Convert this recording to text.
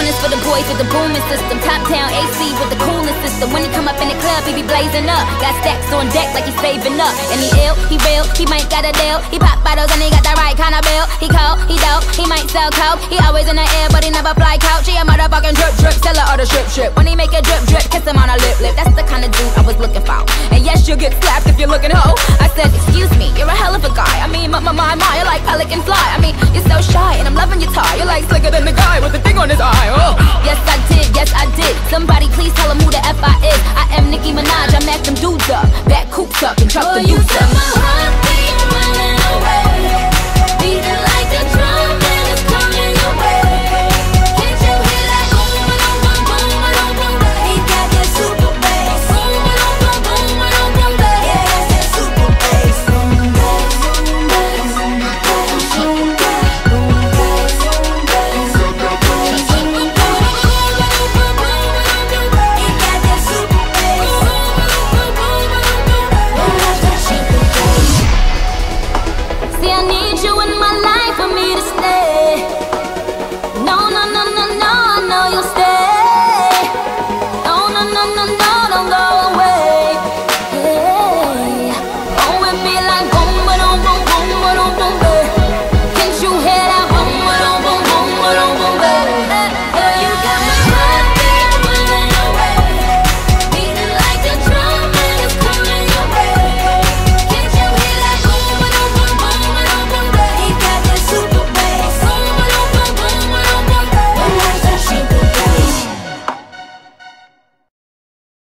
one is for the boys with the booming system. Top down AC with the coolest system. When he come up in the club, he be blazing up. Got stacks on deck like he's saving up. And he ill, he real, he might got a deal. He pop bottles and he got the right kind of bill. He cold, he dope, he might sell coke. He always in the air, but he never fly couch. He a motherfucking drip drip, seller or the strip strip. When he make a drip drip, kiss him on a lip lip. That's the kind of dude I was looking for. And yes, you'll get slapped if you're looking hoe. I said, excuse me, you're a hell of a guy. I mean, my, you're like pelican fly. I mean, you're so shy and I'm loving your tie. You're like slicker than the guy with the thing on his eye. Oh, yes I did, yes I did. Somebody please tell him who the F I is. I am Nicki Minaj.